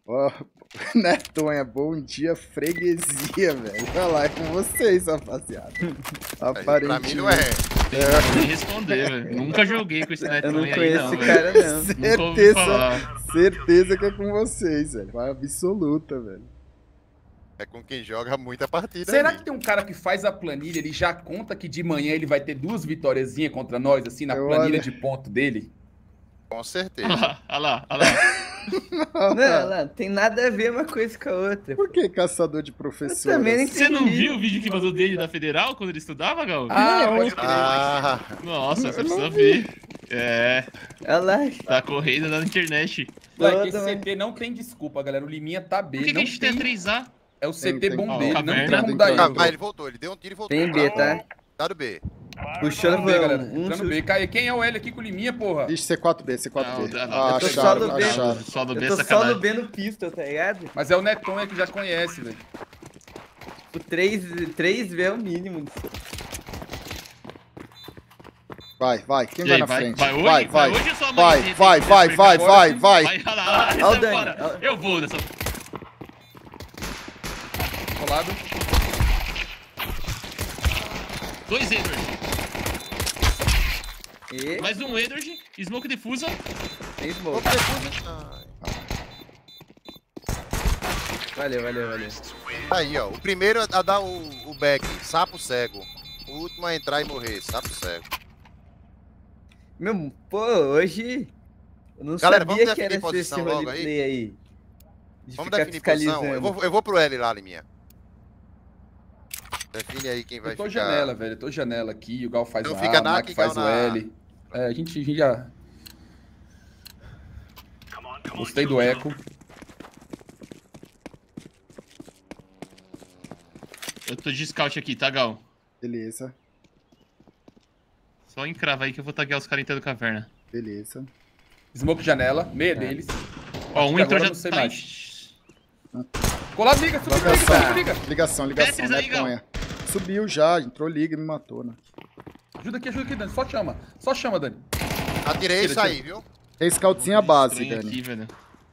Ó, Netonha, bom dia, freguesia, velho. Olha lá, é com vocês, rapaziada. Pra mim não é. Tem nem responder, velho. Nunca joguei com esse Eu Netonha não aí, conheço não, esse velho. cara, não. Nunca ouvi falar. Certeza que é com vocês, velho. Absoluta, velho. É com quem joga muita partida. Será ali. que tem um cara que faz a planilha, ele já conta que de manhã ele vai ter 2 vitóriazinhas contra nós, assim, na planilha de ponto dele? Com certeza. Olha lá, olha lá. Não, tem nada a ver uma coisa com a outra. Por que caçador de Eu professoras? também não Você não entendi. viu o vídeo que vazou dele da Federal quando ele estudava, Gal? Pode crer. Ah, Nossa, você precisa ver. É, Olha lá. tá correndo na internet. Moleque, esse Toda, CT não tem desculpa, galera. O Liminha tá B. Por que a não gente tem 3A? É o CT Tem. bom Ó, dele, não caverna. tem como dar Tem. ah, erro. mas ele voltou, ele deu um tiro e voltou. Tem B, tá? Dado B. Puxando B, galera. um Entrando B. Caio, quem é o L aqui com o Liminha, porra? Ixi, C4B, C4B. Não, eu tô só no B. acharam. Só do B, Eu tô só sacanagem. no B no pistol, tá ligado? Mas é o Netonha que já conhece, velho. O 3V é o mínimo. Vai. Quem E vai aí, na vai, frente? vai hoje? Vai. Hoje ou só amanhã? Vai. Tem que Vai. Vai, olha lá, Olha o sai Dani, fora. olha. Eu vou nessa. Colado. 2 Edward. E Mais um Edward. Smoke difusa. tem smoke. Valeu. Aí, ó. O primeiro a dar o back, sapo cego. O último a entrar e morrer, sapo cego. Meu, pô, hoje eu não Galera, vamos sabia que definir era esse posição logo roleplay aí. De Vamos ficar definir posição. fiscalizando. Eu vou pro L lá, Liminha. Define aí quem vai Eu tô ficar. janela, velho. Eu tô janela aqui. O Gal faz Então o fica A, o na Mac que faz o Gal na- L. É, a gente já... Gostei do eco. Eu tô de scout aqui, tá, Gal? Beleza. Só encrava aí que eu vou taguear os caras entrando caverna. Beleza. Smoke janela, meia deles. Ó, um Até entrou agora já não sei tá. mais. Colado, liga, subiu, liga. Ligação, Mestres aí, Netonha. Subiu já, entrou liga e me matou, né? Ajuda aqui, Dani. Só chama, Dani. Atirei e Tira, saí, viu? Tem scoutzinha base, Estranho Dani. aqui, velho.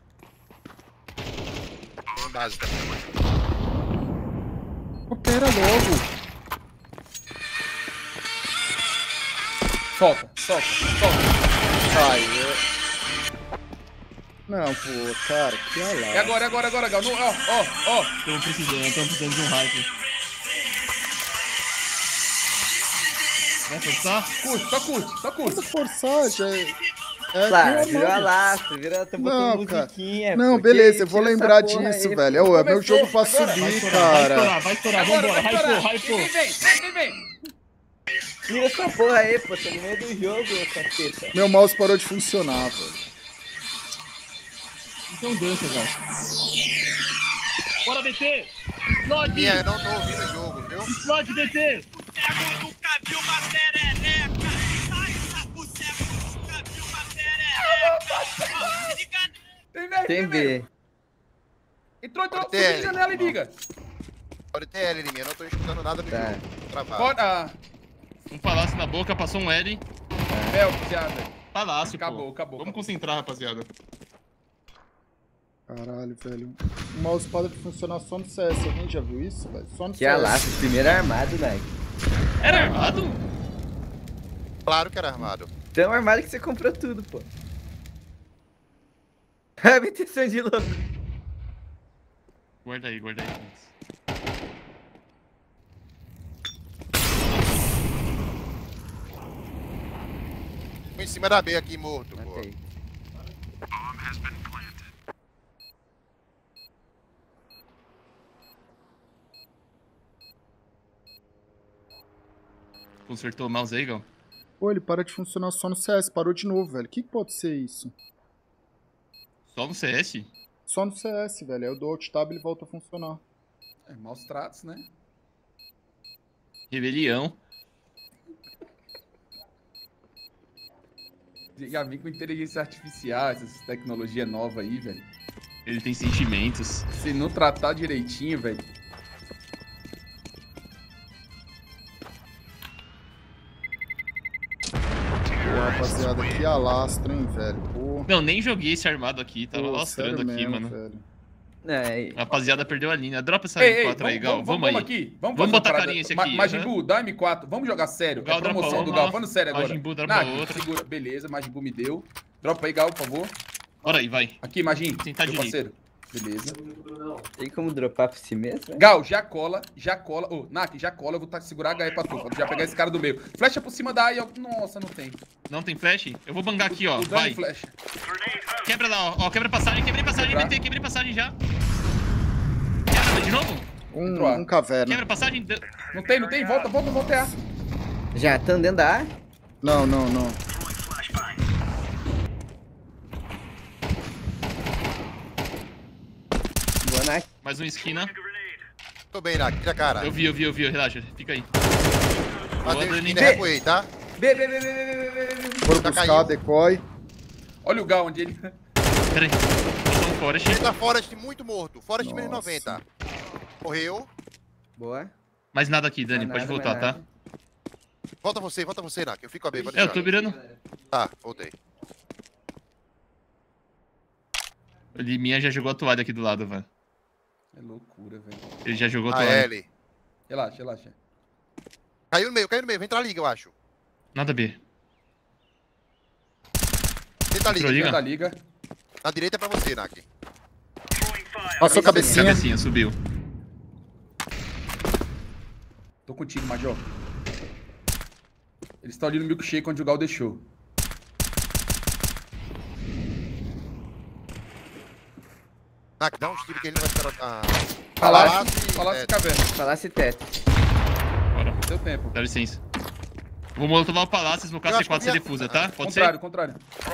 Tem base também. Opera logo. Solta. Vai, Não, pô, cara, que alá. É agora, Gal. Ó. Tamo precisando de um hype. Vai forçar? Só curte. Essa forçar já é Claro, que virou é a mal. lastro, tá Não, botando cara. musiquinha. Não, porque beleza, eu vou tira essa lembrar porra disso, aí, velho. É meu jogo pra Agora, subir, cara. Vai estourar, vambora. Hypou. Quem vem? Tira essa porra aí, pô, tá no meio do jogo, caceta. Meu mouse parou de funcionar, velho. Então dança, Gal. Bora, BT! Explode! Liminha, eu não tô ouvindo o jogo, viu? Explode, BT! Tem B. Entrou, Tem, subiu de janela e liga. Pode ter L, Liminha, eu não tô escutando nada no Tá. jogo. Tô travado. Bora. Um palácio na boca, passou um L. Rapaziada. Palácio, Acabou. Vamos concentrar, rapaziada. Caralho, velho. O mouse para de funcionar só no CS. Alguém já viu isso, velho? Só no Que CS. alastro, primeiro armado, Nike. Era armado? Claro que era armado. Tão armado que você comprou tudo, pô. É minha intenção de louco. Guarda aí. Tô em cima da B aqui, morto, pô. Matei. Consertou o mouse aí, Gal? Pô, ele para de funcionar só no CS. Parou de novo, velho. O que pode ser isso? Só no CS? Só no CS, velho. Aí eu dou Alt Tab e ele volta a funcionar. É, maus tratos, né? Rebelião. Já vim com inteligência artificial, essas tecnologias novas aí, velho. Ele tem sentimentos. Se não tratar direitinho, velho. Pô, rapaziada, que alastro, hein, velho. Pô, Não, nem joguei esse armado aqui. Tava pô, lastrando sério aqui, mesmo, mano. velho. É, A rapaziada perdeu a linha. Dropa essa Ei, M4 aí, Gal. Vamos aí. aqui. Vamos Vamos fazer botar uma parada. carinha esse aqui, Majimbu, dá M4. Vamos jogar sério. Gal É promoção dropa do uma, Gal. Falando sério agora. Majimbu dropa Nak, outra. segura. Beleza, Majimbu me deu. Dropa aí, Gal, por favor. Bora aí, vai. Aqui, Majin. Sim, tá meu direito. parceiro. Beleza. tem como dropar pra si mesmo? Né? Gal, já cola. Ô, Nak, já cola. Eu vou segurar a HE pra tu. Pra tu já pegar esse cara do meio. Flecha por cima da AI. Nossa, não tem. Não tem flash? Eu vou bangar aqui, ó. O dano Vai. flecha. Quebra lá, ó. Ó, quebra passagem, quebrei passagem, Quebrar. BT, quebrei passagem já. Quebra, de novo? Entrou A. Um caverna. Quebra passagem. Não tem. Volta A. Já estão dentro da A. Não. Boa, Nak. Mais uma esquina. Tô bem, Nak. Tira a cara. Eu vi, relaxa. Fica aí. Matei o Dani. esquina e recuei, tá? B. Foram Já buscar caiu. decoy. Olha o Gal, onde ele... Pera aí. Botou um forest. Ele tá Forest muito morto. Forest menos Nossa. 90. Morreu. Boa. Mais nada aqui, Dani. Mais Pode nada, voltar, mais tá? Volta você, Nak. Eu fico a B, pode É, eu deixar. tô virando. Tá, voltei. O Liminha já jogou a toalha aqui do lado, velho. É loucura, velho. Ele já jogou a A toalha. L. Relaxa. Caiu no meio. Vem entrar a liga, eu acho. Nada B. Tenta a liga. Entrou liga? Da liga. Na direita é pra você, Nak. Passou cabecinha. Cabecinha, subiu. Tô contigo, Major. Eles estão ali no milkshake onde o Gal deixou. Nak, dá uns tiros que ele não vai esperar. Palácio caverna. Falasse teto. Bora. Deu tempo. Dá licença. Vou molotovar o palácio, smocar Eu acho C4 que sem eu vi a- defusa, tá? Pode ser? Contrário.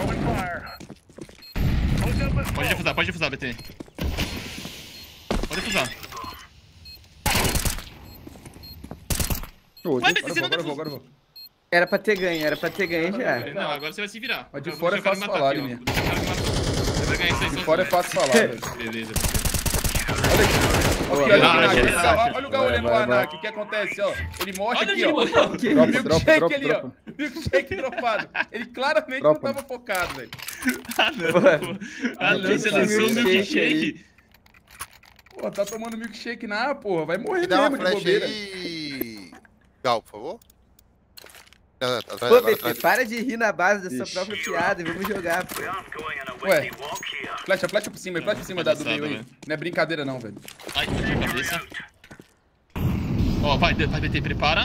Pode defusar, BT. Pode defusar. Hoje. Vai, BT, você não Agora eu defusa. vou. Era pra ter ganho já. Não, agora você vai se virar. Mas de Vou fora deixar é o cara fácil me matar falar, aqui, ó. Liminha. Vou deixar o cara me matar. Você vai ganhar isso aí De sozinho, fora é né? fácil falar, velho. Beleza. Olha relaxa, o relaxa. Nak. Olha o Gal olhando o Vai. Anak. O que acontece, ó? Ele morre Olha aqui, ali, ó. mano. Milkshake ali, ó. Dropa. Milkshake dropado. Ele claramente Dropa. não tava focado, velho. Ah, não. Pô. Ah, não, você lançou o milkshake. Pô, tá tomando milkshake na A, porra. Vai morrer Me dá uma mesmo de flash bobeira. aí. Gal, por favor. Atrás, Pô, agora BT, atrás. para de rir na base da sua Ixi. própria piada e vamos jogar, pô. Ué, flecha por cima, flecha por cima da do meio aí. velho. Não é brincadeira não, velho. Ai, perdi a cabeça. Ó, vai BT, prepara.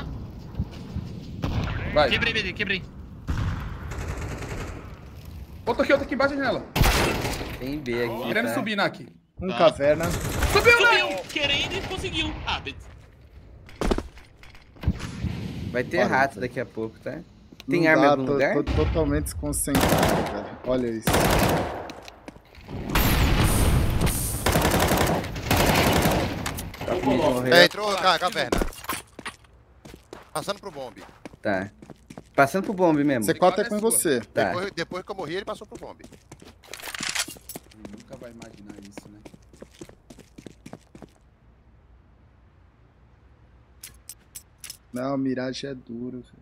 Vai. Quebrei, BT, quebrei. Outro aqui embaixo da janela. Tem B aqui. Querendo tá? subir, Nak. Um Tá. caverna. Subiu, né? Subiu, querendo e conseguiu. Ah, BT. Vai ter Parou, rato velho. daqui a pouco, tá? Tem Não arma em dá, algum lugar? Tô totalmente desconcentrado, velho. Olha isso. Tá comigo, morreu. Entrou a caverna. Passando pro bombe. Tá. Passando pro bombe mesmo. C4 é com você. Tá. Depois que eu morri, ele passou pro bombe. Nunca vai imaginar isso, né? Não, Mirage é duro, velho.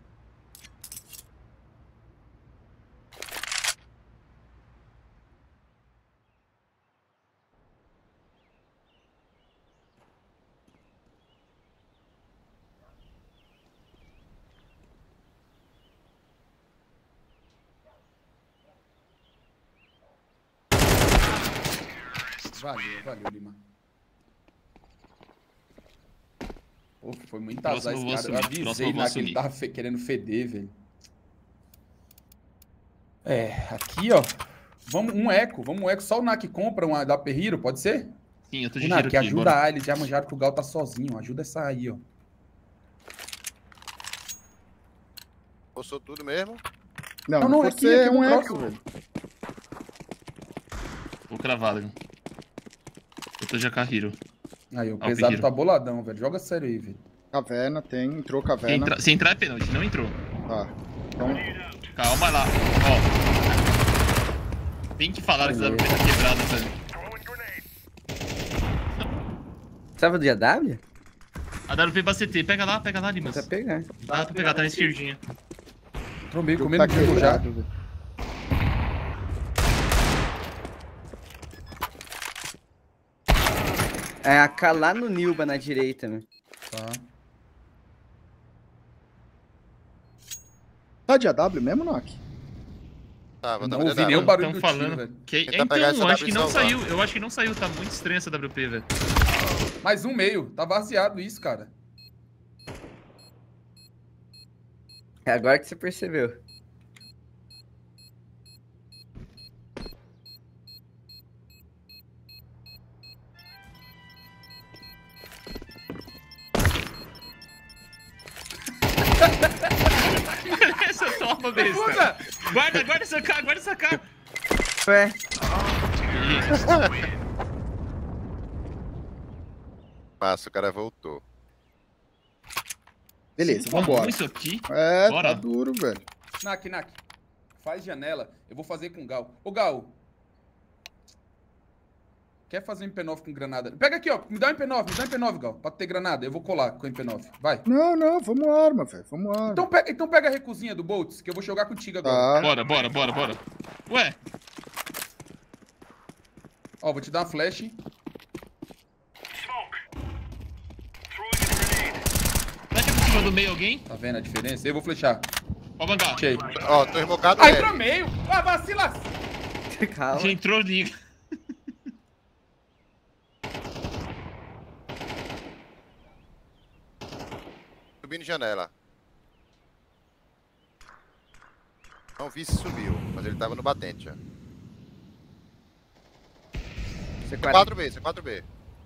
Valeu, Lima. Pô, foi muito Próximo azar esse eu vou cara. Eu assumir, próximo avisei eu vou lá que ele assumir. tava querendo feder, velho. É, aqui, ó. Vamos um eco. Só o Nak compra uma da Perriro, pode ser? Sim, eu tô de O giro Nak, aqui, ajuda bora. a eles. Já manjaram que o Gal tá sozinho. Ajuda essa aí, ó. Passou tudo mesmo. Não, Não, você aqui é um no eco, próximo. velho. Vou cravado, viu? Eu tô de Akahiro. Aí, o Ah, o pesado Perriro. tá boladão, velho. Joga sério aí, velho. Caverna tem, entrou caverna. Se entrar é pênalti, não entrou. Tá. Então, Calma lá. Ó. Tem que falar que você dá pra ter quebrado, velho. Tava de AW? A WP pra CT, pega lá, Limas. Tá pegar. Dá pra pegar, tá na esquerdinha. Trombei, o jogo comendo tá jogo já. quebrado, velho. É a K lá no Nilba na direita, né? Tá. Tá de AW mesmo, Nock? Tava, Não tava ouvi nem o barulho do Estão tiro, falando. velho. Que... Tentar pegar essa Então, acho W que e não salvar. saiu. Eu acho que não saiu. Tá muito estranho essa WP, velho. Mais um meio. Tá vaziado isso, cara. É agora que você percebeu. Essa toma, besta. Puta! Guarda essa K, guarda essa K. Ué, Massa, o cara voltou. Beleza, Pô, vambora. Isso aqui. É, Bora. tá duro, velho. Nak. Faz janela. Eu vou fazer com o Gal. Ô, Gal. Quer fazer um MP9 com granada? Pega aqui, ó. Me dá um MP9, Gal. Pra ter granada. Eu vou colar com o MP9. Vai. Não, vamos arma, velho. Vamos arma. Então pega a recusinha do Boltz, que eu vou jogar contigo agora. Tá. Bora. Ué, Ó, vou te dar uma flash. vai ter por cima do meio alguém? Tá vendo a diferença? Eu vou flechar. Ó, bangar. Achei. Ó, tô remocado. Aí pro meio. Ah, vacila. calma. Já entrou, liga. Subindo janela. Não vi se subiu, mas ele tava no batente já. C4. C4B.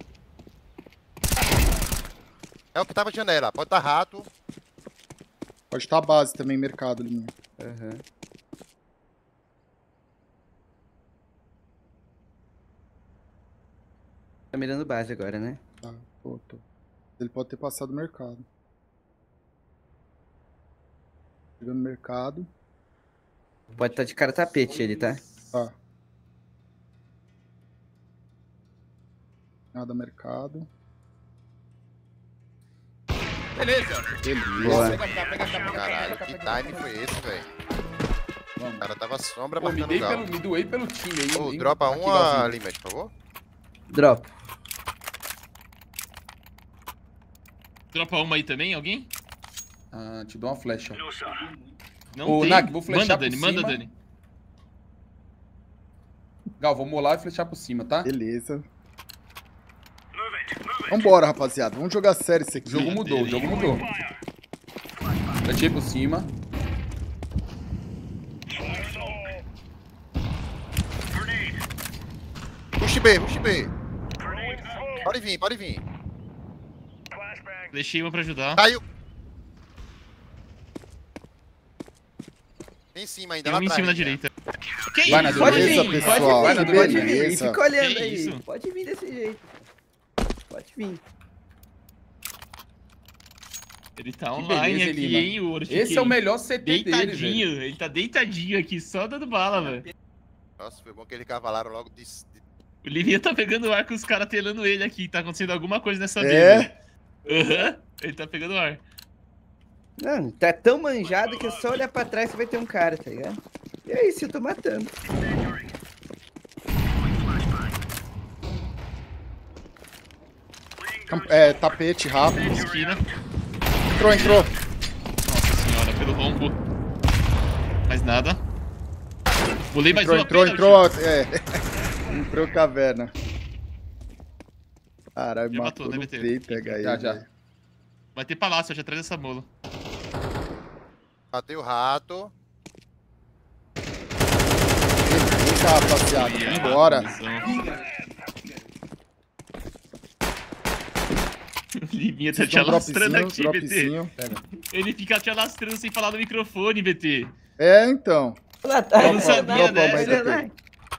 É o que tava de janela. Pode estar rato. Pode estar a base também, mercado, linha. Aham. Tá mirando base agora, né? Tá, tô. Ele pode ter passado o mercado. Chegando no mercado. Pode estar de cara tapete ele, tá? Tá. Nada mercado. Beleza. Boa. Pega cá. Caralho, que time foi esse, velho? O Vamos. cara tava sombra Pô, me marcando o Gal. doei pelo time aí. Ô, hein? dropa Aqui, uma Galzinho. limite, por favor. Drop. Dropa uma aí também, alguém? Ah, te dou uma flecha. Não Ô, tem. Nak, vou flechar Manda, por Dani, manda, cima. Dani. Gal, vou molar e flechar por cima, tá? Beleza. Vambora, rapaziada. Vamos jogar sério isso aqui. O jogo mudou. Flechei por cima. Puxa B. Pode vir. Deixei uma pra ajudar. Caiu. Tem em cima ainda, Tem lá um em atrás. cima na né? direita. Que Vai na isso? dureza, Olha Beleza, aí, pessoal. Vai na Pode dureza. vir, Beleza. fica olhando Que aí. isso? Pode vir desse jeito. Pode vir. Ele tá Que online beleza, aqui, Lima. hein, o Ortiz. Esse é o melhor CT dele, velho. Deitadinho, ele tá deitadinho aqui, só dando bala, velho. Nossa, foi bom que ele cavalaram logo de... O Livinha tá pegando ar com os caras telando ele aqui, tá acontecendo alguma coisa nessa É? mesa. Aham, ele tá pegando ar. Não, tá tão manjado que é só olhar pra trás que vai ter um cara, tá ligado? E é isso, eu tô matando. É, tapete rápido. Esquina. Entrou. Nossa senhora, pelo rombo. Mais nada. Pulei mais uma Entrou. pênalti. É. Entrou caverna. Caralho, Já matou matou, né, no BT? peito, pega aí. Já. velho. Vai ter palácio, já traz essa mola. Matei o rato. Vem cá, rapaziada. Vambora. O Livinha tá Vocês te dão um alastrando aqui, BT. dropzinho. Ele fica te alastrando sem falar no microfone, BT. É, então. Lá tá, Eu não sabia, né? mais aqui.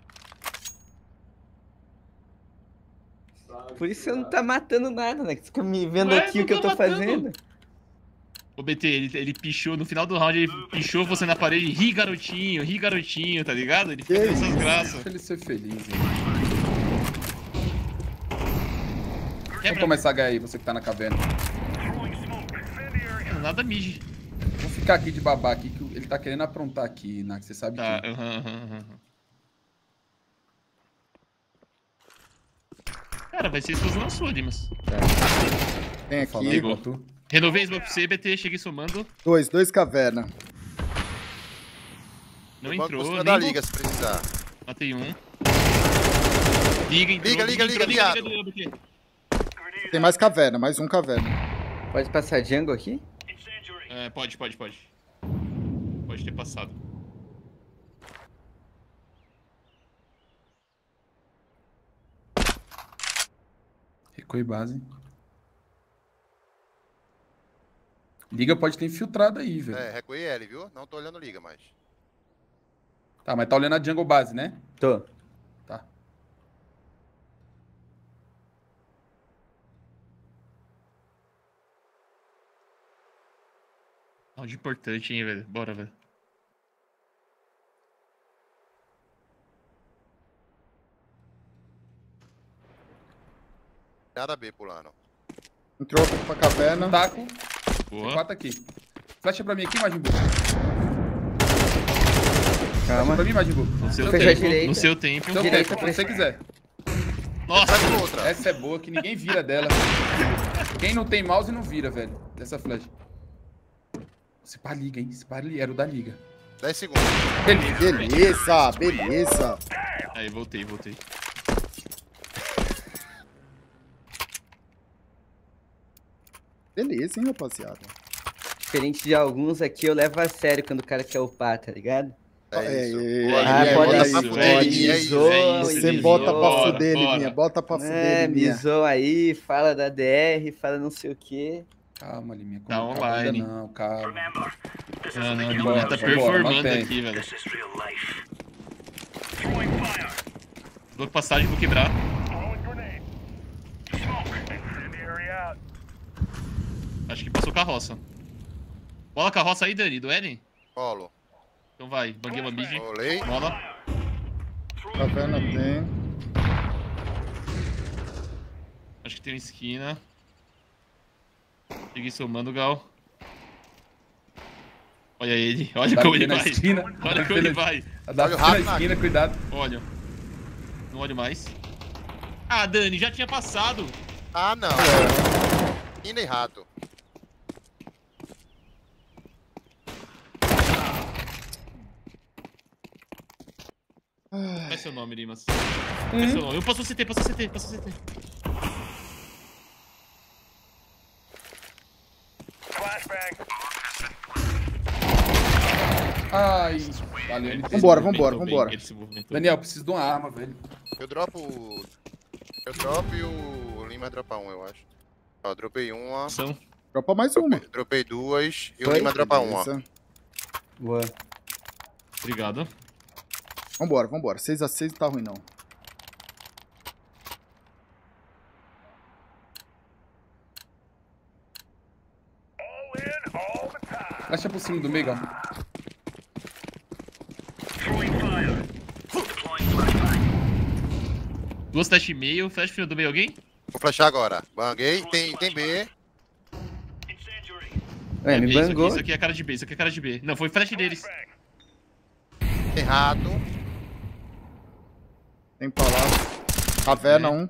Por isso você não tá matando nada, né? Que você fica me vendo Ué, aqui não o que eu tô tô matando. fazendo. O BT, ele pichou, no final do round, ele pichou você na parede, ri garotinho, tá ligado? Ele fica Que fazendo essas isso? graças. Deixa ele ser feliz, velho. Vamos Quebra, começar a ganhar aí, você que tá na caverna. nada mije. Vou ficar aqui de babá aqui, que ele tá querendo aprontar aqui, Nak, você sabe Tá, que... aham. Cara, vai ser explosão na sua, Dimas. Tem Falando aqui. igual tu. Renovei smoke pra você, BT, cheguei somando. Dois caverna. Não Eu banco entrou, por cima nem da vou- liga se precisar. Matei um. Liga, entrou. Liga, entrou, ligado. BT. Tem mais caverna, mais um caverna. Pode passar jungle aqui? É, pode. Pode ter passado. Recuei base. Liga pode ter infiltrado aí, velho. É, recuei L, viu? Não tô olhando liga mais. Tá, mas tá olhando a jungle base, né? Tô. Tá. Round importante, hein, velho. Bora, velho. Nada B pulando. Entrou pra caverna. Taco. Boa. 4 aqui. Flecha pra mim aqui, Majin Buu. Calma. Pra mim, Majin Buu. No seu Fechou a tempo. direita. No seu tempo. Seu Direita, tempo, quando você quiser. Nossa! Faz outra. Essa é boa, que ninguém vira dela. Quem não tem mouse não vira, velho. Dessa flash. Se pá liga, hein? Se pá era o da liga. 10 segundos. Beleza. Aí, voltei. Beleza, hein, rapaziada. Diferente de alguns aqui, eu levo a sério quando o cara quer upar, tá ligado? É isso. pode Bota isso, pra fuder, pode Liminha, isso, é isso. Você Beleza. bota pra Bora, fuder, bora. Liminha. Bota pra fuder, Liminha. Misou aí, fala da DR, fala não sei o quê. Calma, Liminha. Tá calma, online. Não, calma. Não, a Liminha Bora, tá vambora, performando mantém. aqui, velho. Vou passagem, vou quebrar. Acho que passou carroça. Bola carroça aí, Dani, do Eren? Colo. Então vai, banguei uma mid. Olhei. Bola. Caverna tem. Acho que tem uma esquina. Cheguei somando, Gal. Olha ele, olha Tá como ele na vai. esquina. Olha como ele vai. Dá Olha o na rato esquina, cuidado. Olha. Não olho mais. Ah, Dani, já tinha passado. Ah, não. Esquina e rato. Qual é seu nome, Limas? Qual é seu nome? Eu passo CT. Ai, valeu. Ele se Vambora, movimentou vambora. bem, ele se movimentou. Daniel, preciso de uma arma, velho. Eu dropo o... Eu dropo e o Lima dropa um, eu acho. Ó, dropei uma. São. Dropa mais uma. Dropei duas e o Foi? Lima dropa uma. Beleza. Boa. Obrigado. Vambora. 6x6 não tá ruim, não. Flecha por cima do meio, ó. Duas flash e meio. Flash final do meio alguém? Vou flashar agora. Banguei. Tem B. Ué, me B, isso aqui, bangou. isso aqui é cara de B, Não, foi flash deles. Tem rato. Tem palácio. Caverna, um.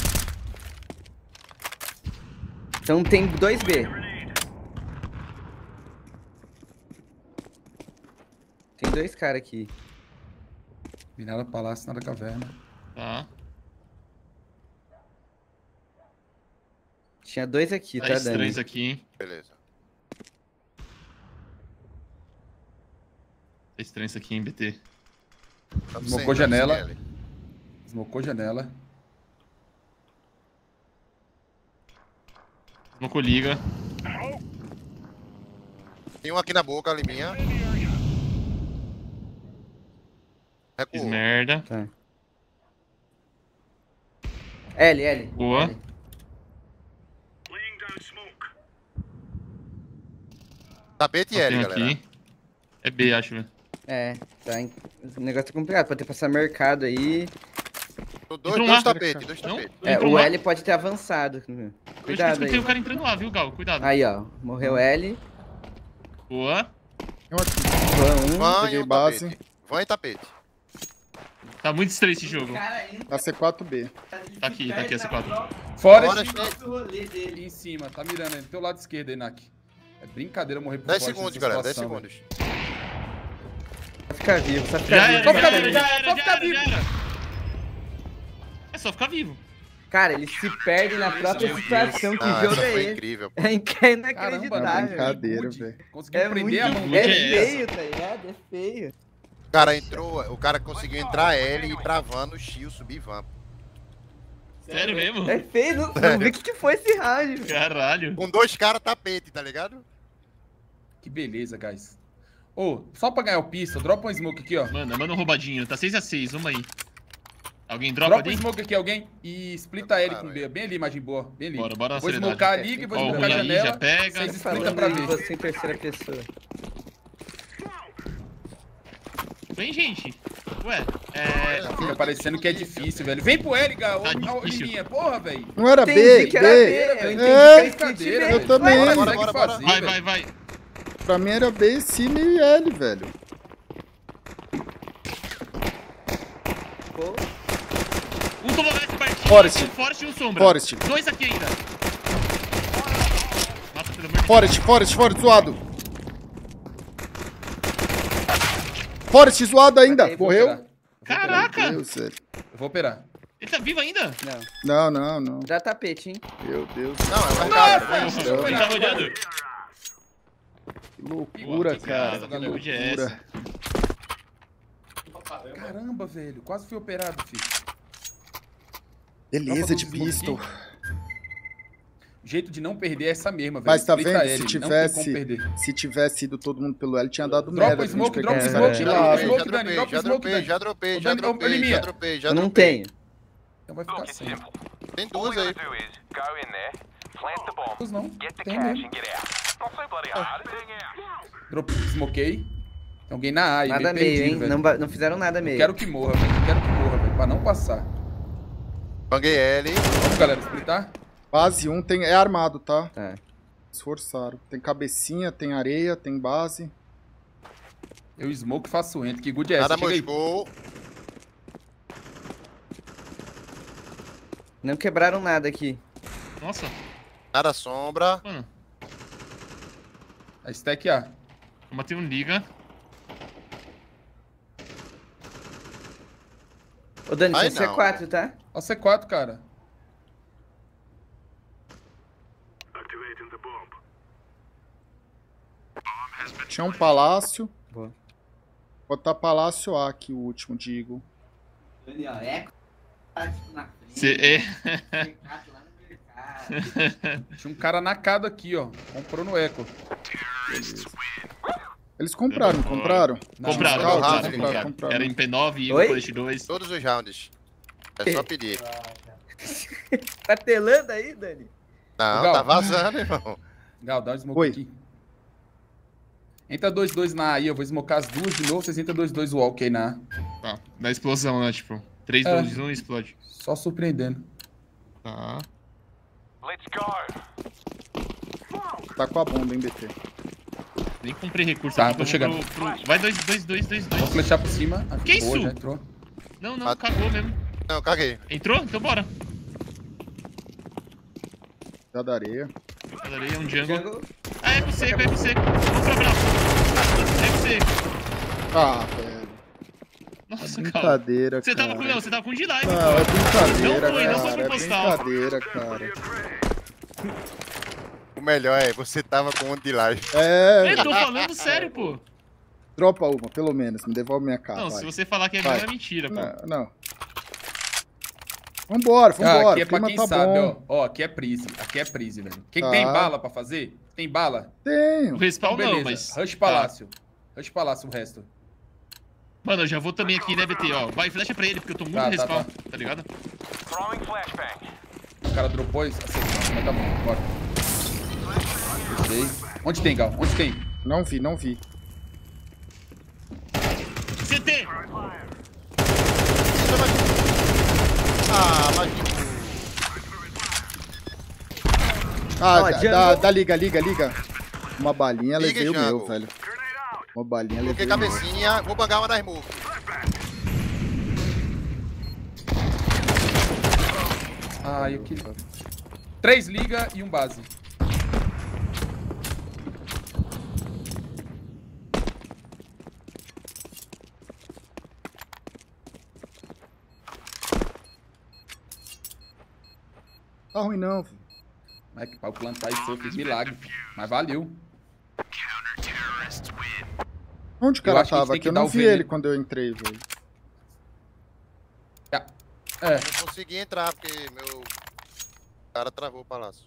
Então tem 2B. Tem 2 caras aqui. Virada palácio, nada caverna. Tá. Tinha 2 aqui, Tá tá, estranhos Dani? aqui, hein? Beleza. Tá estranho isso aqui, hein, BT. Tamo Smocou sem janela. L. Smocou janela. Smocou liga. Tem um aqui na boca, Liminha. Fiz Recuou. merda. Tá. L. Boa. L. Tapete e L, Tem galera. aqui. É B, acho, velho. É, tá. O negócio tá complicado. Pode ter passado mercado aí. Dois Entrou um lá. tapetes, dois Não? tapetes. É, Entrou o lá. L pode ter avançado. Eu acho que Cuidado escutei aí. o cara entrando lá, viu, Gal? Cuidado. Aí, ó. Morreu L. Boa. Tem um aqui. Boa, um. Van e Peguei um base. tapete. Van e tapete. Tá muito estranho esse jogo. A C4B. Tá aqui a C4. Forest Forest. em cima, tá mirando aí, do teu lado esquerdo aí, Nak. É brincadeira morrer por 10 Forest segundos, nessa galera. 10 situação, segundos. Só ficar vivo, só Já ficar era, vivo. Só já ficar era, vivo, já só era, ficar já vivo. era. É só ficar vivo. Cara, eles se perdem na própria Meu situação. Que Ah, jogo essa é foi esse? incrível. É Caramba, inacreditável. brincadeira, Good. velho. Conseguiu É prender a muito mão good, dele. é feio, tá ligado? É feio. O cara entrou, o cara conseguiu entrar L e travando o Shio subir vamp. Sério mesmo? É feio, não vi o que foi esse round, velho. Caralho. Com 2 caras tapete, tá ligado? Que beleza, guys. Ô, só pra ganhar o pista, dropa um smoke aqui, ó. Manda um roubadinho. Tá 6x6, vamos aí. Alguém dropa Dropa um ali? smoke aqui, alguém. E splita L com Claro, B. Bem ali, imagem boa. Bem ali. Bora na Vou seriedade. smocar a liga e vou Ó, o smocar a Rui aí janela. já pega. Vocês explica Falando pra de ver. você em terceira pessoa. Vem, gente. Ué, Fica parecendo que é difícil, velho. Vem pro L, Gal. Tá Ô, difícil. Liminha. Porra, velho. Não era Entendi B, que era B, B. eu entendi É, que era brincadeira, split B. eu também. Bora, Bora, consegue bora, fazer, vai, velho. vai. Pra mim era B, cima e L, velho. Pô, Um tomou essa partida. Forest. Um Forest e um Sombra. Forest. 2 aqui ainda. Mata, pelo amor de Forest, zoado. Forest, zoado ainda. Matei, vou Morreu? Vou operar. Caraca. Meu Deus, velho. Eu vou operar. Ele tá vivo ainda? não. Não. Dá tapete, hein? Meu Deus. Não, é o cara. Nossa! Não. Ele tá olhando. Que loucura, Pô, cara. que Que loucura é loucura. Caramba, velho. Quase fui operado, filho. Beleza de Tropa do pistol. Smoke. O jeito de não perder é essa mesma, velho. Mas tá Explica vendo? ele, Se não tem como tivesse, perder. se tivesse ido todo mundo pelo L, tinha dado Dropa merda. o smoke, dropa o Esse smoke, cara de dropa o lado. smoke, Dani, dropa o smoke, Dani. Já dropei. Ô, Liminha. Eu não tenho. Então vai ficar sem. Tem 2 aí. Os não. Tem mesmo. Drop, smokei. Tem alguém na A aí, Nada bem meio, perdido, hein? velho. Não fizeram nada Eu meio. quero que morra, velho. Quero que morra, velho. Pra não passar. Banguei L. Vamos, galera, splitar? Base 1 é armado, tá? Tá. Esforçaram. Tem cabecinha, tem areia, tem base. Eu smoke e faço enter. Que good é essa? Nada Chega aí. moscou. Não quebraram nada aqui. Nossa, Nada sombra. mano. A stack A. Eu matei um liga. Ô, Dani, Ai, isso é não. C4, tá? Ó, C4, cara. Tinha um palácio. Boa. Botar palácio A aqui, o último, digo. Cê, Tinha um cara nacado aqui, ó. Comprou no Eco. Eles compraram, não compraram? Não, Compraram, não, compraram, não, compraram. Era em P9 e Oi? no Colete 2. Todos os rounds. É só pedir. Tá telando aí, Dani? Não, Gal. tá vazando, irmão. Gal, dá um smoke Oi. aqui. Entra 2-2 na A aí, eu vou smocar as duas de novo, vocês entram 2-2 walk aí na A. Tá, da explosão, né? Tipo, 3, É. 2, 1 e explode. Só surpreendendo. Tá. Tá com a bomba, hein, BT. Nem comprei recurso Tá, aqui, tô vamos chegando. Vai 2, 2, 2, 2, Vou 2. flechar por cima. Ah, Que boa, isso? já entrou. Não, não, Ah. cagou mesmo. Não, caguei. Entrou? Então bora. Já da areia. Adorei, é um jungle. Jungle. Ah, é pro seco, é pro seco. Vamos pra bravo. É pro seco. Ah, velho. Nossa, calma. Brincadeira, Você cara. tava com, não, você tava com de live. Não, é brincadeira, Não foi, não foi cara. É proposital. brincadeira, cara. O melhor é, você tava com um de live. É, Eu tô falando sério, pô. dropa uma, pelo menos. Me devolve minha capa. Não, vai. se você falar que é Vai. meu, é mentira, pô. Não. Vambora, vambora. Aqui é o pra clima quem tá sabe, bom. ó. Ó, aqui é prise. Aqui é prise, velho. Quem Tá. tem bala pra fazer? Tem bala? O Tenho. respawn Então, não, beleza. mas... Rush Palácio. Rush Palácio o resto. Mano, eu já vou também aqui, né, BT, ó. Vai, flecha pra ele, porque eu tô muito Tá, tá, respawn, tá ligado? O cara dropou isso. Mas tá bom, bora. Deixei. Onde tem, Gal? Onde tem? Não vi. CT! Ah, mas Ah, Ó, dá liga. Uma balinha, Liga, levei o meu, Django. velho. Uma balinha, coloquei levei o meu. cabecinha, vou bangar uma na smoke. Ah, eu queria. 3 liga e um base. Tá ruim não, velho. Mas que pau plantar isso, eu fiz milagre. Mas valeu. Onde o Eu cara acho que a gente tava? tem Que que eu dar não o vi veneno. ele quando eu entrei, velho. É. Não consegui entrar porque meu cara travou o palácio.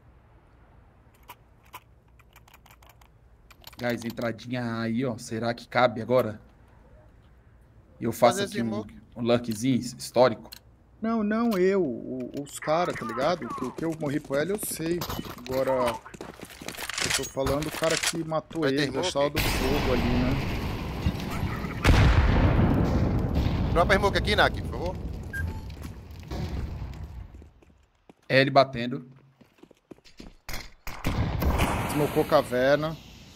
Guys, entradinha aí, ó. Será que cabe agora? E eu faço Fazer aqui um smoke. luckzinho histórico. Não, não eu. Os caras, tá ligado? Que eu morri pro L, eu sei. Agora, eu tô falando o cara que matou Vai ter ele, da smoke? sala do fogo ali, né? Dropa smoke aqui, Nak, por favor. É ele batendo. Smocou caverna.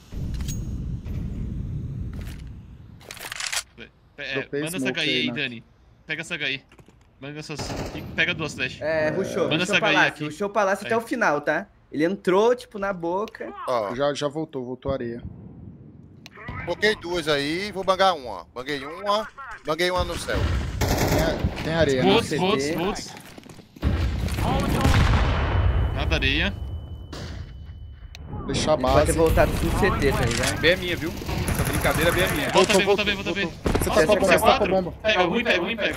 Dropei Manda essa smoke HI aí, aí, né? Dani. Pega essa HI. Manda essas... e pega 2 flash. É, rushou. Manda Rushou essa o HI palácio. aqui. Rushou o palácio até Aí. o final, tá? Ele entrou, tipo, na boca. Ó, Já voltou areia. coloquei 2 aí, vou bangar uma. Banguei uma no céu. Tem areia, né? Volts, CT. volts. Nada areia. Deixar a Ele pode ter base. voltado pro CT, tá ligado? B é minha, viu? Essa brincadeira B é minha. Volta B, voltou, volta B. Você tá com a bomba, você tá com a bomba. Pega, ruim pega.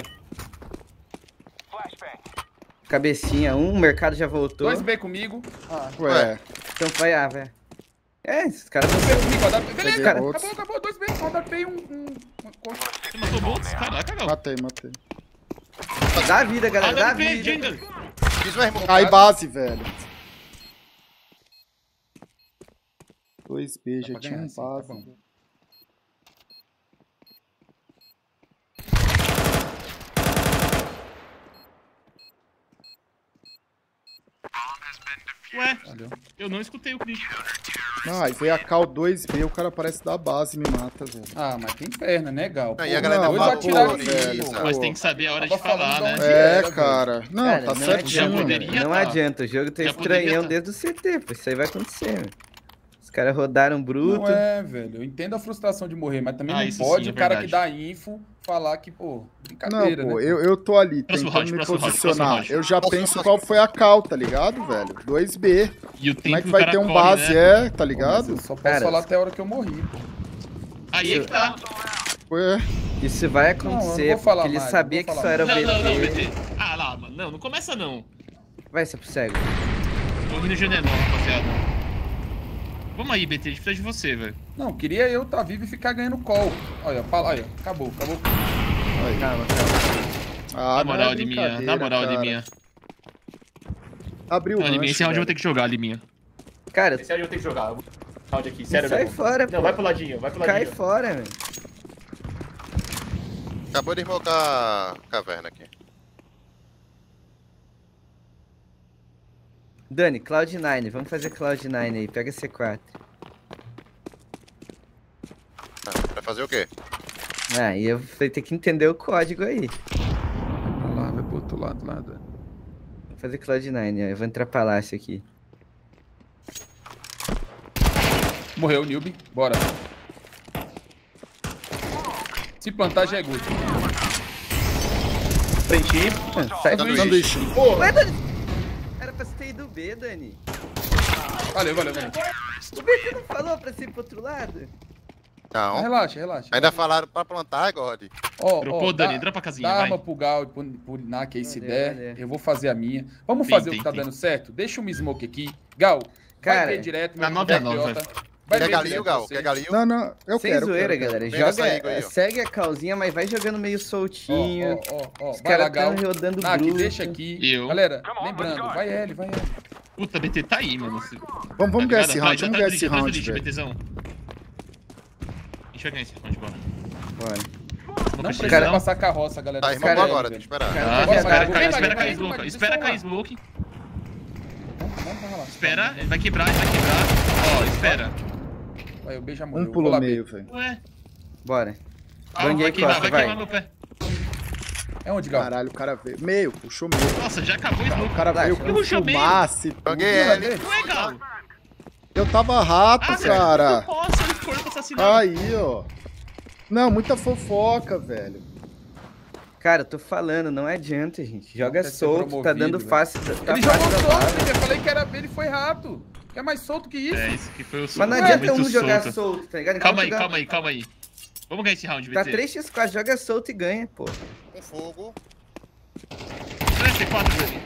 Cabecinha, um, o mercado já voltou. 2B comigo. Ué, Então vai, velho. É, esses caras vão 2B comigo, rodado. Beleza, Peguei cara. outros. Acabou. 2B. Rodado B e Você matou volts? Caraca, Gal. matei. Dá vida, Ah, galera, dá dá B, vida. jungle. Fiz um smoke. Aí, base, velho. 2B, Dá já pra tinha ganhar, um sim, tá base. bom. Ué, Valeu. eu não escutei o clipe. Não, aí veio a Cal 2B, o cara parece da base e me mata, velho. Ah, mas tem perna, né, Gal? Aí a Pô, galera não, dois mas atiraram pô, em mim, velho, pô. pô. Mas tem que saber a hora de Tava falando falar, de né? onde É, era, cara. Não, Cara, tá não certinho. poderia- Não tá. adianta, o jogo tá Já poderia estranhão tá. desde o CT, pô. Isso aí vai acontecer, meu. Os caras rodaram bruto. Não é, velho. Eu entendo a frustração de morrer, mas também Ah, não isso pode sim, é o cara que verdade. dá info falar que, pô, Não, brincadeira, pô, né? eu tô ali Próximo tentando round, me próximo round, posicionar. próximo round. Eu já penso qual foi a Cal, tá ligado, velho? 2B. E o tempo Como é que o vai cara ter um corre, base, né? tá Pô, mas ligado? eu só posso Cara, falar até a hora que eu morri, pô. Aí é que tá. Ué, Isso vai Não, eu não acontecer, vou falar porque ele mais, sabia não que vou só falar era o mais. Não, BT. BT. Ah lá, mano. Não começa não. Vai ser pro cego. Tô rindo de não, rapaziada. Vamos aí, BT. A gente precisa de você, velho. Não, queria eu estar vivo e ficar ganhando call. Olha, olha, acabou. Calma. ah, Na moral, não é Liminha. Na brincadeira, moral, cara. Liminha. Abriu o Não, Liminha, esse round eu vou ter que jogar, Liminha. Cara, Esse round eu vou ter que jogar. Round aqui, sai fora, pô. pro ladinho, vai pro Cai fora, meu. Acabou de smocar a caverna aqui. Dani, Cloud9, vamos fazer Cloud9 aí, pega C4. Vai fazer o quê? Ah, e eu vou ter que entender o código aí. Vai pro outro lado lá. Vou fazer Cloud9, ó. Eu vou entrar palácio aqui. Morreu o Newbie, bora. Se plantar já é good. Frente. Sai Sanduíche. Sanduíche. Ué, Dani! Era pra você ter ido B, Dani. Valeu. O B você não falou pra você ir pro outro lado? Não. Relaxa. Ainda falaram pra plantar, God. Ó, Dropou, Dani. dá- Entra pra casinha, Dá vai. arma pro Gal e pro Nak aí se Valeu, der. valeu. Eu vou fazer a minha. Vamos Tem, fazer o tem, que tá tem. dando certo? Deixa uma smoke aqui. Gal, Cara, vai ver direto. na meu 9x9, patriota. Vai Quer ver galinho, direto Gal? você. Quer galinho? Não, eu sem quero. zoeira, quero. galera. Vem essa aí, Joga, aí, ó. segue a calzinha, mas vai jogando meio soltinho. Ó. Os Vai lá, caras Gal. tão rodando Nak, bruto. deixa aqui. Eu. Galera, lembrando, vai L. Puta, BT tá aí, mano. Vamos ganhar esse Vai, round, já vamos tá ganhar no esse lixo, tá no round, lixo, velho. BTzão. A gente vai ganhar esse round, bora. Bora. Não Vamos precisa pra passar carroça, galera. Tá, irmão, Cara, agora, tem que esperar. cara, Ah, vai espera, jogar, espera vai, cair smoke. vai, Espera vai, cair vai. smoke. Vamos pra lá. Espera, ele vai quebrar. Ó, espera. Vai, o B já morreu. Um Vou lá, pulo B. meio, velho. Ué. Bora. Ah, Banguei vai queimar, costa, vai vai. queimar meu pé. É onde, Gal? Caralho, o cara veio. Meio, puxou meio. Nossa, já acabou o O smoke. cara veio com puxou meio. fumaça e tudo. Joguei L. Ué, Gal. Eu tava rato, cara. Nossa, o corpo assassinado. Aí, ó. Não, muita fofoca, velho. Cara, eu tô falando, não adianta, gente. Joga Quer ser solto, tá promovido, dando velho. fácil. Tá Ele fácil jogou da solto, bala. filho. Eu falei que era ele foi rato. Quer mais solto que isso? É, isso que foi o Mas não solto, adianta muito um jogar solto. solto, tá ligado? Calma aí, Jogar- calma aí, calma aí. Vamos ganhar esse round, Tá BT. 3x4, joga solto e ganha, pô. Com fogo. 3x4, Dani.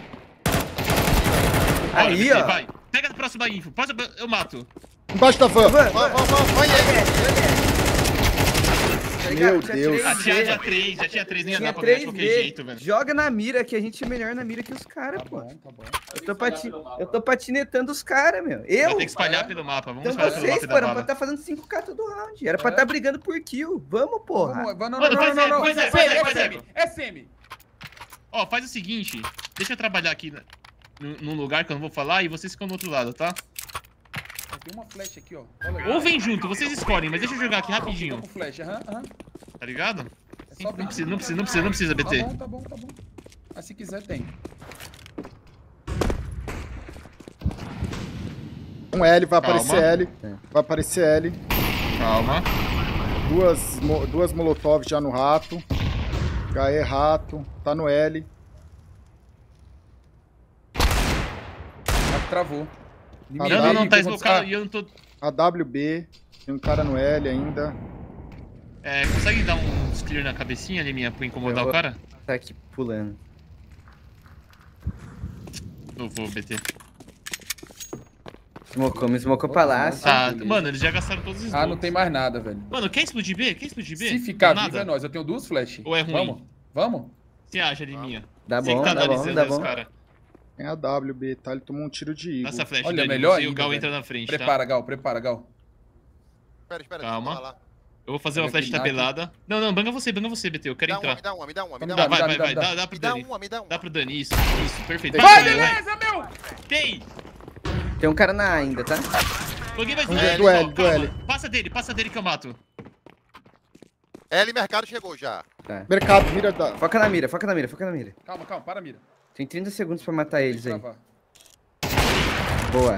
Bora, Aí, BT, ó. vai. Pega a próxima info. Eu mato. Embaixo da van. Van, Vai aí. Meu Deus. Já tinha 3, nem ia Tinha dar pra ganhar de 3 qualquer vezes. jeito, velho. Joga na mira, que a gente é melhor na mira que os caras, Tá pô. bom, tá bom. Eu tô patinetando os caras, meu. Vai Eu? ter que espalhar pelo mapa. Vamos Então espalhar pelo vocês, mapa da foram pra bala. estar fazendo 5k todo round. Era pra estar brigando por kill. Vamos, porra. Vamos, não, Mano, faz ego, faz ego, faz ego, É faz semi, ego. é semi. Ó, faz o seguinte. Deixa eu trabalhar aqui num lugar que eu não vou falar e vocês ficam do outro lado, tá? Tem uma flash aqui, ó. Olha aí. Ou vem junto, vocês escolhem, mas deixa eu jogar aqui rapidinho, Tô com flash, aham. tá ligado? É só Não precisa, BT. Tá bom. Mas se quiser, tem. Um L, vai Calma. aparecer L. Vai aparecer L. Calma. Duas molotov já no rato. HE rato. Tá no L. Travou. Tá Não, tá Ah, esmocado e eu não tô... AWB. Tem um cara no L ainda. É, consegue dar uns clear na cabecinha ali, minha, pra incomodar o cara? Tá aqui pulando. Não vou, BT. Me smocou palácio. Ah, beleza. mano, eles já gastaram todos os Ah, não smokes. tem mais nada, velho. Mano, quer explodir B? Quer explodir B? Se ficar Não, vivo é nós. Eu tenho 2 flash. Ou é ruim? Vamos? Vamos? Você acha, Liminha? Dá Você bom, que tá dá bom, analisando dá os bom. cara. Tem AWB, tá? Ele tomou um tiro de Eagle. Passa a flecha, Olha, Dani, melhor você e o ainda, Gal velho. entra na frente, tá? Prepara, Gal. Espera. Calma. Vai lá. Eu vou fazer uma Olha flecha aqui, tabelada. Não, banca você, BT, eu quero entrar. Me dá uma. Me dá, Vai, me vai, dá. dá pro Me dá Dani. uma. Dá pro Dani, isso, perfeito. Vai, Vai. beleza, meu! Tem! Tem um cara na A ainda, tá? Alguém vai Do L, do L. Passa dele que eu mato. L Mercado chegou já. Mercado, mira da... Foca na mira. Calma, para a mira. Tem 30 segundos pra matar eles aí. Travar. Boa.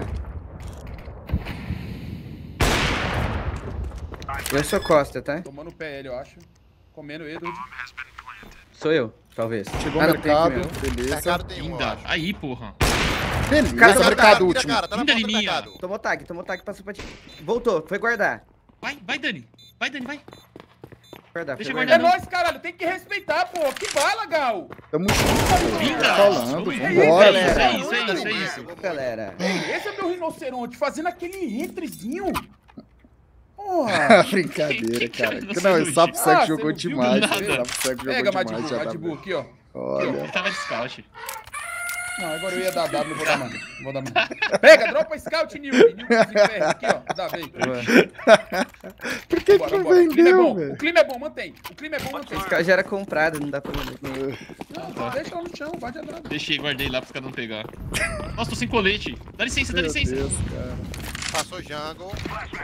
Eu sou Costa, tá? Tomando o PL, eu acho. Comendo Edward. Sou eu, talvez. Chegou Ah, o não, tem mercado, aqui mesmo. beleza. Mercado tem um, eu Linda. acho. Aí, porra. Beleza, Cara, mercado último. Cara, tá na Linda porta do Liminha. mercado. Tomou tag, passou pra ti. Voltou, foi guardar. Vai, Dani. Vai, Dani, vai. Guardar, Deixa foi eu É guardar. guardar. nóis, caralho. Tem que respeitar, pô. Que bala, Gal. Tamo junto. Linda. Tô falando, Vamos, vambora. galera. Isso é isso. Galera. Esse é meu rinoceronte, fazendo aquele entrezinho. Porra. Brincadeira, cara. Que Não, o Sapo Ah, Seco você jogou não viu demais. nada. O Sapo Seco jogou Pega, demais. Madibu, já tá Madibu, bem. aqui, ó. Olha. Ele tava de scout. Não, agora eu ia dar W, vou dar mano. Pega, dropa scout, Nil. Nil aqui, ó. Dá, vem. Por que Bora, que não bora. O clima é vendeu, bom, velho? o clima é bom, mantém. Esse cara já era comprado, não dá pra vender. Não, deixa ela no chão, vai de atrás. Deixei, guardei lá pros caras não pegar. Nossa, tô sem colete. Dá licença, dá Meu licença. Deus, cara. Passou jungle.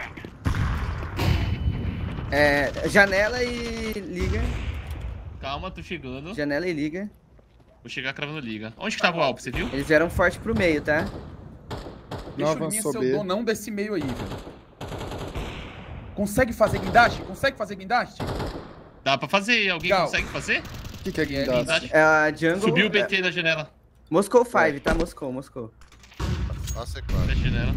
Janela e liga. Calma, tô chegando. Janela e liga. Vou chegar cravando liga. Onde que tava o Alp, você viu? Eles vieram forte pro meio, tá? Deixa o avançou Liminha ser B. o donão desse meio aí, velho. Consegue fazer guindaste? Dá pra fazer. Alguém Gal. consegue fazer? O que é E é guindaste? Guindaste. É a jungle. Subiu o BT da janela. Moscou 5, tá? Moscou. Nossa, claro. Da janela.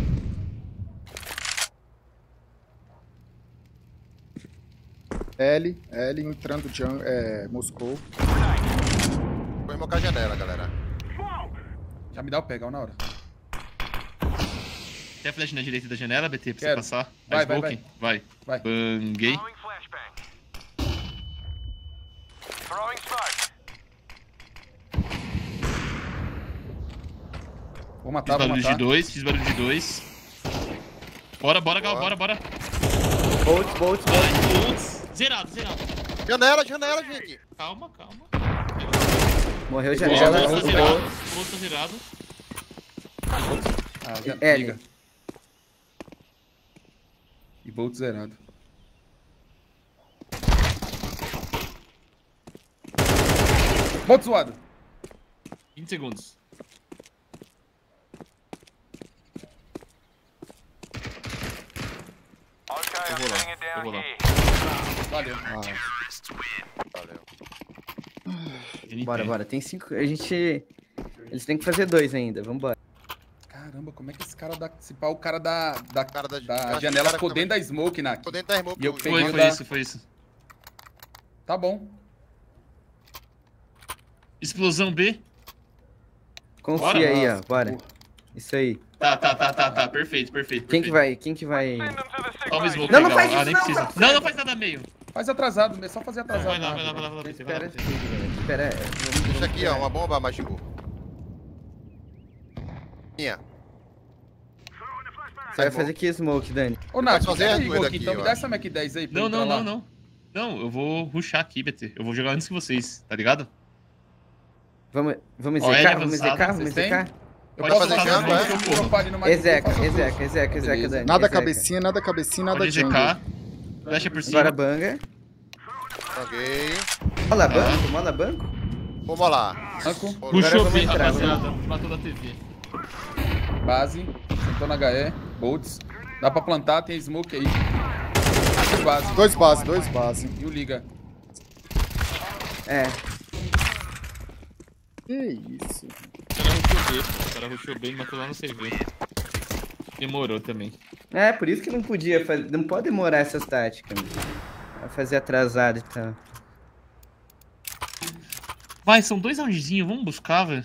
L entrando Moscou. Foi invocar a janela, galera. Já me dá o pegal na hora. Tem a flash na direita da janela, BT, pra você Quero. passar. Vai, A vai, smoke? Vai. Vai. Banguei. Vou Fiz matar, barulho de 2, fiz barulho de 2. Bora, Gal, bora. Bolt. Putz, zerado. Janela, gente. Calma. Morreu Bolt janela. tá Bolt. zerado. Bolt tá zerado. Ah, já, L. liga. E Bolt zerado. Ponto zoado. 20 segundos. Eu vou lá. Valeu. Ah, Valeu. NT. Bora. Tem 5. A gente... Eles têm que fazer 2 ainda. Vambora. Caramba, como é que esse cara dá... Se pá, o cara da Cara da janela janela ficou dentro da smoke, Nak. Tô dentro da smoke. E eu hoje. peguei Foi, o da- foi isso. Tá bom. Explosão B. Confia Bora. aí, ó. Bora. Isso aí. Tá. Perfeito. Quem que vai? Quem que vai? Toma o smoke Não, não legal. faz isso, nem não, precisa. não. Não faz nada meio. Faz atrasado, é só fazer atrasado. Vai lá, BT. Espera, espera. Deixa aqui, ó, uma bomba, Majimbu. Minha. Você vai fazer que smoke, Dani? Ô, Nak, Pode fazer pega as aí, duas Goki, daqui, então me eu dá acho. essa Mac 10 aí pra eu Não. entrar lá. Não, eu vou rushar aqui, BT. Eu vou jogar antes que vocês, tá ligado? Vamos Ó, L execar? Vamos avançada, execar? Vamos vocês têm? execar? Eu Pode posso fazer fazer jungle, é? se eu dropar ali no Mac, Execa, eu faço tudo. execa, Beleza. Dani. nada execa. cabecinha, nada Pode jungle. GK. Flecha por cima. Agora banga. Joguei. Mola banco. Vamos lá. Banco, Rushou vamos B, entrar, rapaziada. Matou da TV. base, sentou na HE, bolts. Dá pra plantar, tem smoke aí. Base. Dois base. E o liga. É. Que isso? O cara rushou B e matou lá no CV. Demorou também. É, por isso que não podia fazer. Não pode demorar essas táticas. Vai fazer atrasado e tal. Vai, são 2 roundzinhos, vamos buscar, velho.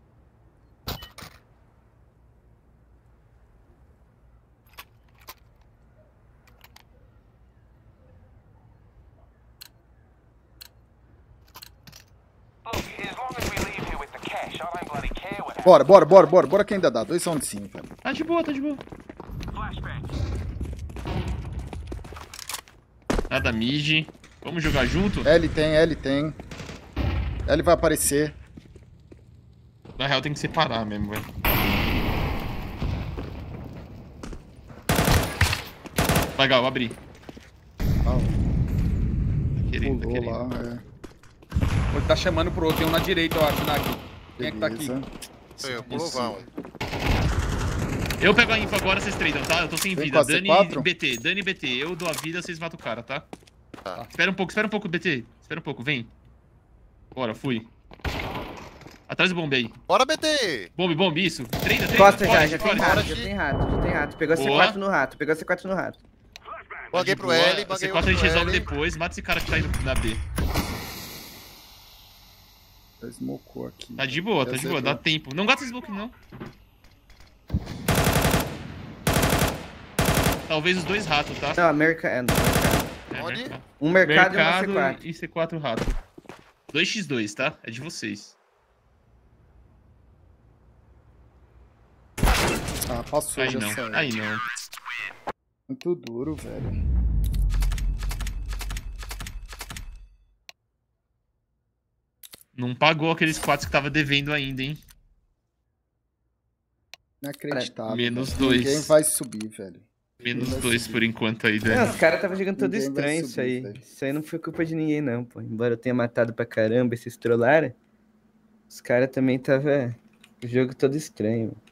Bora que ainda dá. 2 rounds sim, velho. Tá de boa. Nada mid. Vamos jogar junto? L tem. L vai aparecer. Na real tem que separar mesmo, velho. Vai, Gal, abri. Ah, Tá querendo. pulou lá, Ele tá chamando pro outro, tem um na direita, eu acho, Nak. Quem é que tá aqui? beleza. Sou eu, pulovão. Eu pego a info agora, vocês tradam, tá? Eu tô sem Vem vida. com a Dani C4? e BT. Dani e BT. Eu dou a vida, vocês matam o cara, tá? Tá. Espera um pouco, BT. Espera um pouco, vem. Bora, fui. Atrás do bombe aí. Bora, BT! Bombe, isso. Treina. Costa Fora, já fora. tem rato. Pegou Boa. C4 no rato. Baguei pro L, baguei C4 a outro gente pro resolve L. depois. Mata esse cara que tá indo na B. Já smocou aqui. Tá de boa, Já dá zerou. tempo. Não gasta smoke, não. Talvez os 2 ratos, tá? Não, mercado. É, Onde? mercado. Um mercado, Mercado e uma C4. e C4 rato. 2x2, tá? É de vocês. Ah, passou, Aí já não, saiu. aí não. Muito duro, velho. Não pagou aqueles 4 que tava devendo ainda, hein? Inacreditável. Menos velho. 2. Ninguém vai subir, velho. Menos vai 2 subir. por enquanto aí, Não, Dani. os caras estavam jogando todo Ninguém vai estranho isso subir, aí. velho. Isso aí não foi culpa de ninguém, não, pô. Embora eu tenha matado pra caramba esses trollaram, os caras também tava. O jogo todo estranho.